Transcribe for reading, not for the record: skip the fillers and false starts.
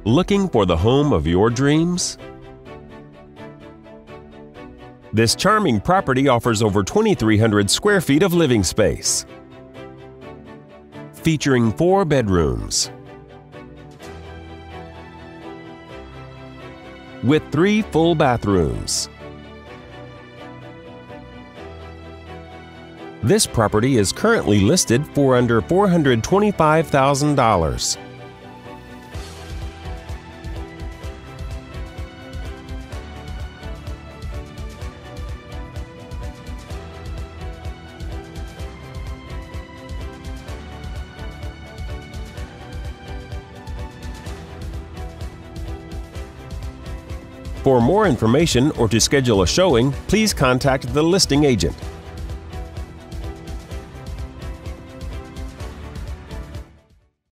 Looking for the home of your dreams? This charming property offers over 2,300 square feet of living space, featuring 4 bedrooms with 3 full bathrooms. This property is currently listed for under $425,000. For more information or to schedule a showing, please contact the listing agent.